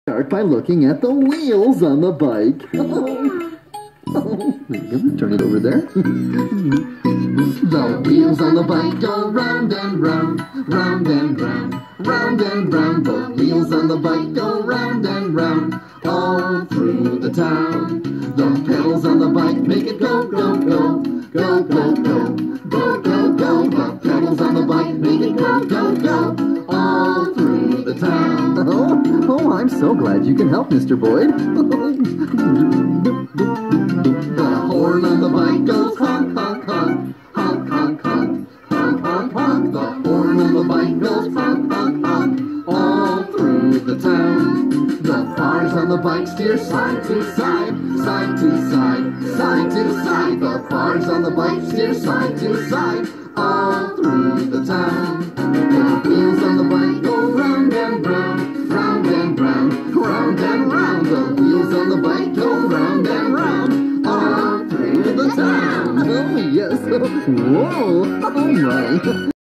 Start by looking at the wheels on the bike. Turn it over there. The wheels on the bike go round and round, round and round, round and round. The wheels on the bike go round and round, all through the town. The pedals on the bike make it go, go, go, go, go, go, go, go, go. The pedals on the bike make it go, go, go, all through the town. Oh, I'm so glad you can help, Mr. Boyd. The horn on the bike goes honk, honk, honk, honk, honk, honk, honk, honk, honk. The horn on the bike goes honk, honk, honk, all through the town. The bars on the bike steer side to side, side to side, side to side. The bars on the bike steer side to side, all through the town. The wheels on the bike go round and round, round and round, round and round. The wheels on the bike go round and round, all through the town. Oh, yes. Whoa. Oh, my.